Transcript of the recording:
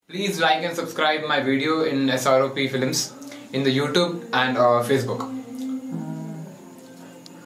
Please like and subscribe my video in SROP Films in the YouTube and Facebook.